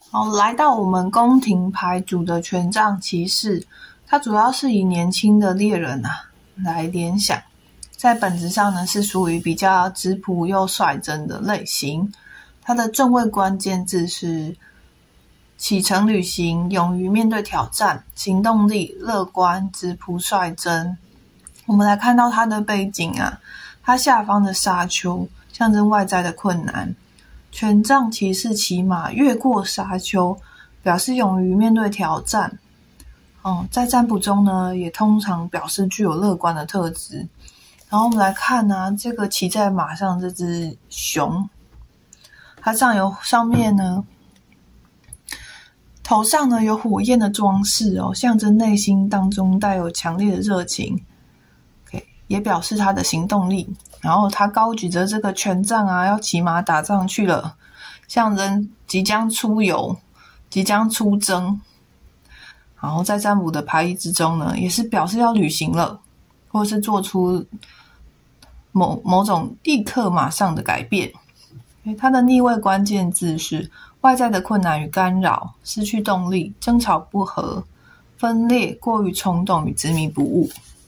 好，来到我们宫廷牌组的权杖骑士，它主要是以年轻的猎人来联想，在本质上呢是属于比较质朴又率真的类型。它的正位关键字是启程旅行，勇于面对挑战，行动力，乐观，质朴率真。我们来看到它的背景它下方的沙丘象征外在的困难，权杖骑士骑马越过沙丘，表示勇于面对挑战。在占卜中呢，也通常表示具有乐观的特质。然后我们来看这个骑在马上这只熊，它上面呢，头上呢有火焰的装饰象征内心当中带有强烈的热情，也表示他的行动力。然后他高举着这个权杖要骑马打仗去了，象征即将出游，即将出征。然后在占卜的牌意之中呢，也是表示要旅行了，或是做出某种立刻马上的改变。它的逆位关键字是外在的困难与干扰，失去动力，争吵不和，分裂，过于冲动与执迷不悟。